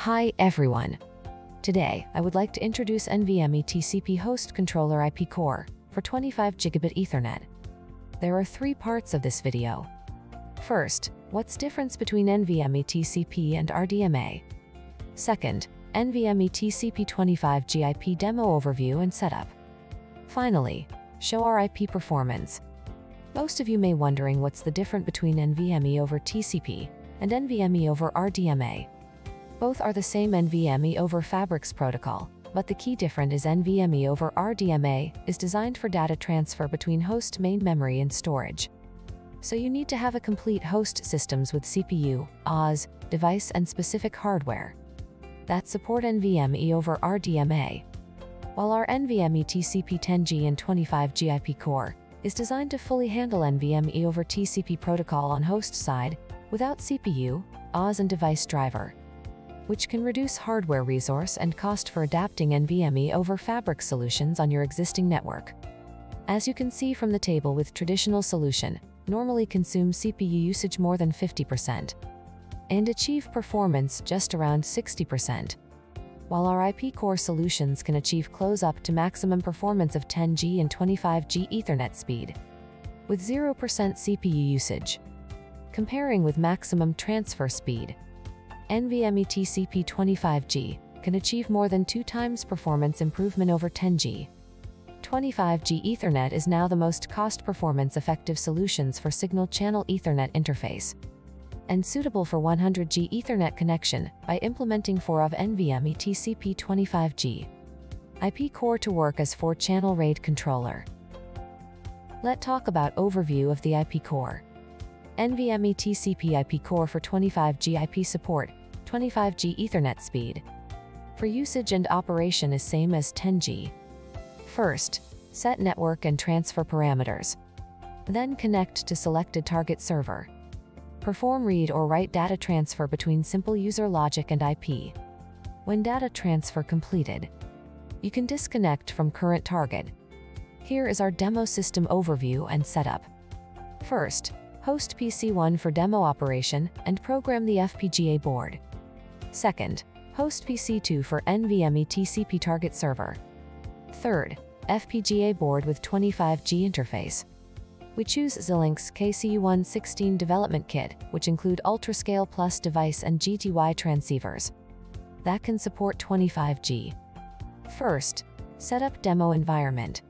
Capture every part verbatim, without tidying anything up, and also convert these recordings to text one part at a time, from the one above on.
Hi everyone! Today, I would like to introduce NVMeTCP Host Controller I P Core for twenty-five gigabit Ethernet. There are three parts of this video. First, what's difference between NVMeTCP and R D M A? Second, NVMeTCP twenty-five G I P demo overview and setup. Finally, show our I P performance. Most of you may wondering what's the difference between NVMe over T C P and NVMe over R D M A. Both are the same NVMe over Fabrics protocol, but the key difference is NVMe over R D M A is designed for data transfer between host main memory and storage. So you need to have a complete host systems with C P U, O S, device and specific hardware that support NVMe over R D M A. While our NVMeTCP ten G and twenty-five G I P core is designed to fully handle NVMe over T C P protocol on host side without C P U, O S and device driver, which can reduce hardware resource and cost for adapting NVMe over Fabric solutions on your existing network. As you can see from the table, with traditional solution, normally consume C P U usage more than fifty percent and achieve performance just around sixty percent, while our I P core solutions can achieve close up to maximum performance of ten G and twenty-five G Ethernet speed with zero percent C P U usage. Comparing with maximum transfer speed, NVMeTCP twenty-five G can achieve more than two times performance improvement over ten G. twenty-five G Ethernet is now the most cost-performance effective solutions for signal channel Ethernet interface, and suitable for one hundred G Ethernet connection by implementing four of NVMeTCP twenty-five G I P core to work as four channel RAID controller. Let's talk about overview of the I P core. NVMeTCP I P core for twenty-five G I P support, twenty-five G Ethernet speed. For usage and operation is same as ten G. First, set network and transfer parameters. Then connect to selected target server. Perform read or write data transfer between simple user logic and I P. When data transfer completed, you can disconnect from current target. Here is our demo system overview and setup. First, host P C one for demo operation and program the F P G A board. Second, host P C two for NVMeTCP target server. Third, F P G A board with twenty-five G interface. We choose Xilinx K C U one sixteen development kit, which include UltraScale Plus device and G T Y transceivers that can support twenty-five G. First, set up demo environment.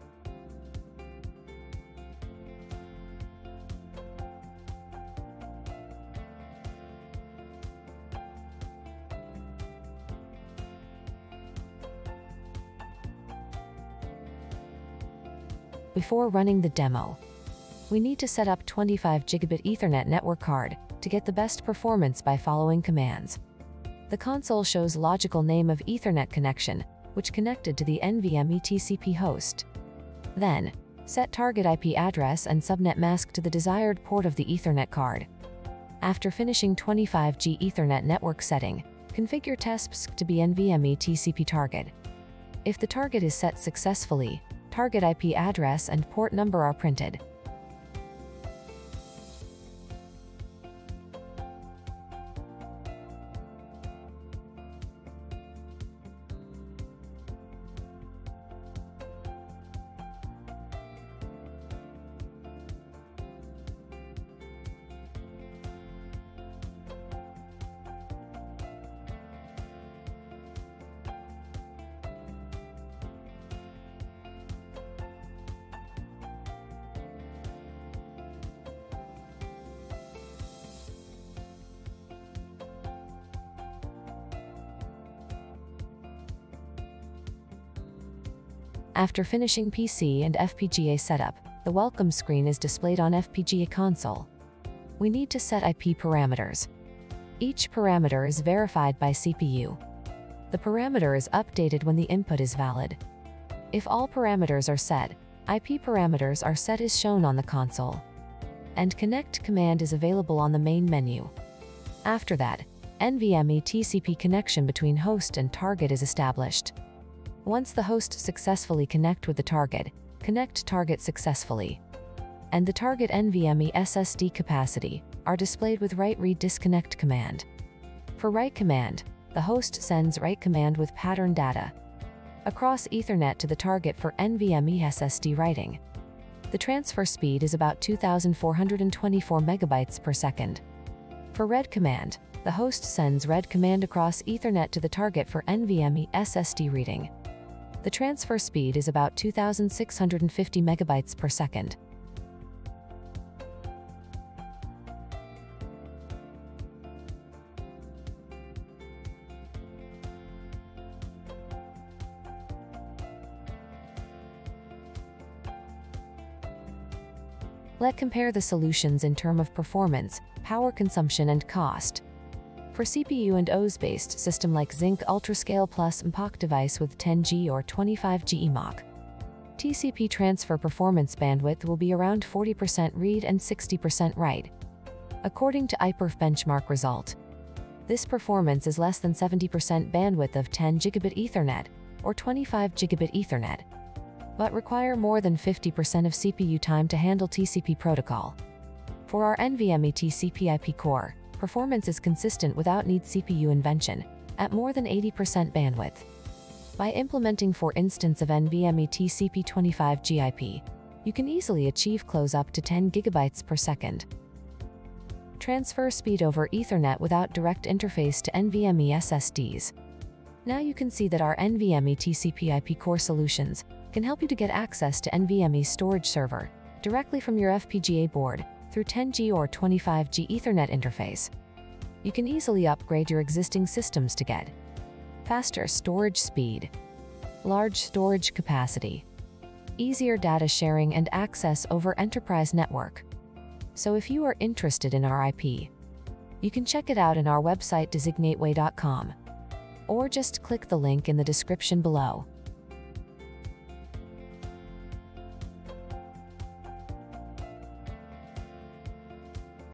Before running the demo, we need to set up twenty-five gigabit Ethernet network card to get the best performance by following commands. The console shows logical name of Ethernet connection, which connected to the NVMeTCP host. Then, set target I P address and subnet mask to the desired port of the Ethernet card. After finishing twenty-five G Ethernet network setting, configure tasks to be NVMeTCP target. If the target is set successfully, target I P address and port number are printed. After finishing P C and F P G A setup, the welcome screen is displayed on F P G A console. We need to set I P parameters. Each parameter is verified by C P U. The parameter is updated when the input is valid. If all parameters are set, I P parameters are set as shown on the console, and connect command is available on the main menu. After that, NVMeTCP connection between host and target is established. Once the host successfully connect with the target, connect target successfully, and the target NVMe S S D capacity are displayed with write read disconnect command. For write command, the host sends write command with pattern data across Ethernet to the target for NVMe S S D writing. The transfer speed is about two thousand four hundred twenty-four megabytes per second. For read command, the host sends read command across Ethernet to the target for NVMe S S D reading. The transfer speed is about two thousand six hundred fifty megabytes per second. Let's compare the solutions in terms of performance, power consumption, and cost. For C P U and O S-based system like Xilinx UltraScale Plus M P O C device with ten G or twenty-five G E M O C, T C P transfer performance bandwidth will be around forty percent read and sixty percent write. According to I P E R F benchmark result, this performance is less than seventy percent bandwidth of ten gigabit Ethernet or twenty-five gigabit Ethernet, but require more than fifty percent of C P U time to handle T C P protocol. For our NVMeTCP I P core, performance is consistent without need C P U invention, at more than eighty percent bandwidth. By implementing for instance of NVMeTCP twenty-five G I P, you can easily achieve close up to ten gigabytes per second. Transfer speed over Ethernet without direct interface to NVMe S S Ds. Now you can see that our NVMeTCP I P core solutions can help you to get access to NVMe storage server directly from your F P G A board through ten G or twenty-five G Ethernet interface. You can easily upgrade your existing systems to get faster storage speed, large storage capacity, easier data sharing and access over enterprise network. So if you are interested in our I P, you can check it out in our website designateway dot com or just click the link in the description below.